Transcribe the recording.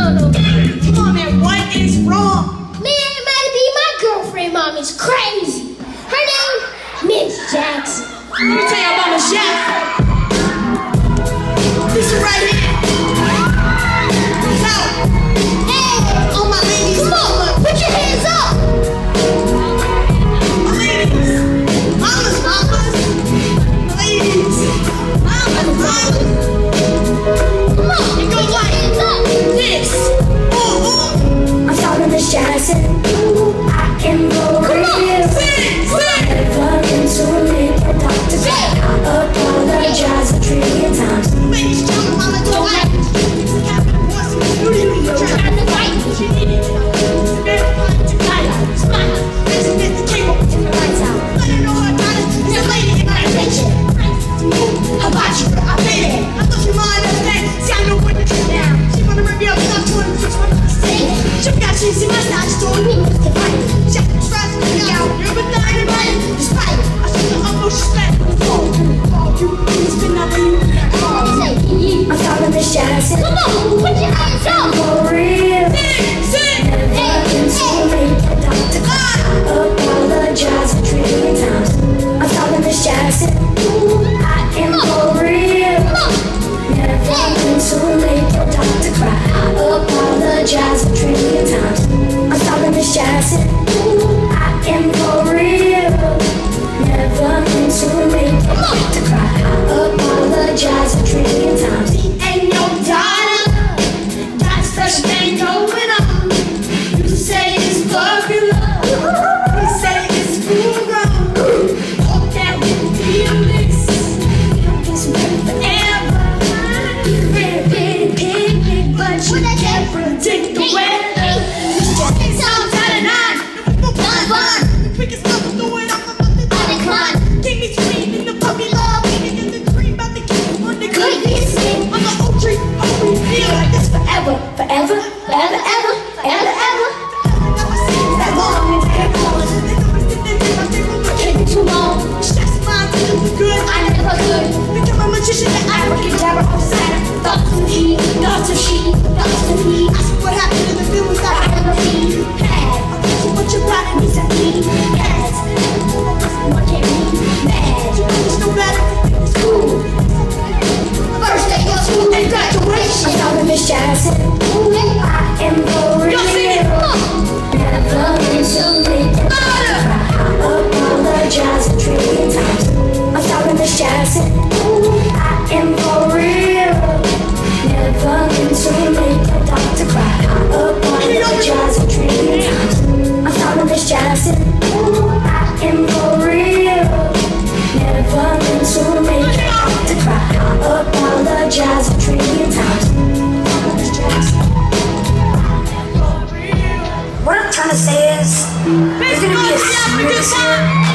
Come on, man, what is wrong? Man, MattyB, my girlfriend mom is crazy. Her name, Miss Jackson. Let me tell you about Miss Jackson. This is right here. It's out. Hey, All my ladies. come on, put your hands up. My ladies. Mamas. Ladies. Mamas. Come on, It goes like hands up. this. I'm starting Miss Jackson. I can go Come on, real. Sing. Fucking to me, the doctor said I apologize a trillion times. Ladies, tell mama to like. Trying to fight. She needed it. Smile. Let's get the cable. Turn the lights out. Let her know her daughter's a lady in my attention. How about you? I made it. I thought you mind that thing. See, I know what to do now. She wanna rip me up, stop doing this. She got cheesy mustache, told me what's the fight. She tries to get out. You're a dying right. Despite I should have almost respect. Oh, you spin out when you I'm starting Miss Jackson. Come on, put your hands up. For real. sing. Fucking to me, the doctor said I apologize a trillion times. I'm starting Miss Jackson. I am for real. Never been to make the doctor cry. I apologize a trillion times. I'm starting Miss Jackson. I am for real. Never been to make the doctor cry. I apologize a trillion times. Ain't no daughter. Got special thing going on. You say it's popular. We say it's full grown. Hope that we feel this. It's been forever. Pretty picnic, but you can't predict the weather. It's all out of nine. The quickest level through it. I'm about to decline. King me screaming the puppy love. King the cream about the king on the good. I'm the oak tree. Hope we feel like this forever. Forever, forever, ever, ever, ever. That long and Can't be too long. good. I never could. Become a magician that I Abracadabra, Hosanna. Thoughts of he, thoughts of she, thoughts of he. ask what happened in the feelings that I I never be had. so what your body needs to be. Has. What can be mad? Just know that it's cool. First day of school and I'm graduation. starting Miss Jackson. I am for Y'all sing it. real. Never been to make the doctor cry. I apologize a trillion times. I'm starting Miss Jackson. I am for real. Never been to make the doctor cry. I apologize a trillion times. I'm starting Miss Jackson. I am for real. Never been to make the doctor cry. I apologize a trillion times. What I'm trying to say is, there's gonna be a secret this year.